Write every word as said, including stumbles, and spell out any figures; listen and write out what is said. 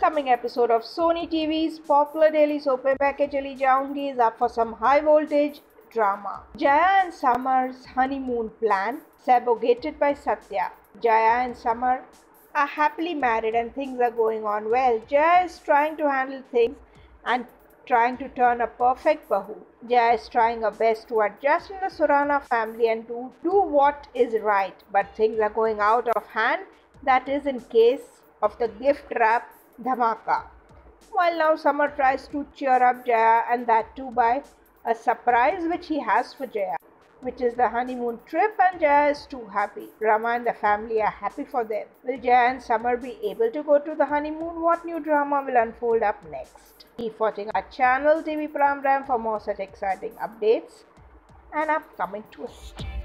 upcoming episode of Sony T V's popular daily soap opera Ke Chali Jaungi is up for some high voltage drama. Jaya and Samar's honeymoon plan sabotaged by Satya. Jaya and Samar are happily married and things are going on well. Jaya is trying to handle things and trying to turn a perfect Bahu. Jaya is trying her best to adjust in the Surana family and to do what is right, but things are going out of hand. That is in case of the gift wrap dhamaka. While now Samar tries to cheer up Jaya, and that too by a surprise which he has for Jaya, which is the honeymoon trip, and Jaya is too happy. Rama and the family are happy for them. Will Jaya and Samar be able to go to the honeymoon? What new drama will unfold up next? Keep watching our channel T V Pram Ram for more such exciting updates and upcoming twists.